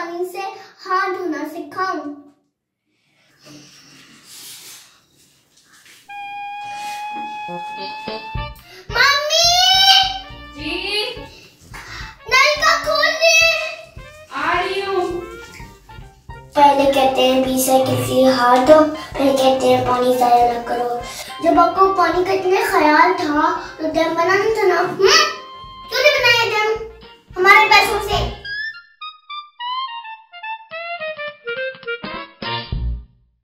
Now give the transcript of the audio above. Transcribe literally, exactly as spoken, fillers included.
पानी से हाथ धोना सिखाऊं। मम्मी जी नल का खोल दे। आ रही हूँ। पहले कहते हैं बीस साइकिल से हाथ धो, फिर कहते हैं पानी जाया न करो। जब आपको पानी का इतना ख्याल था तो डैम बनाना था ना।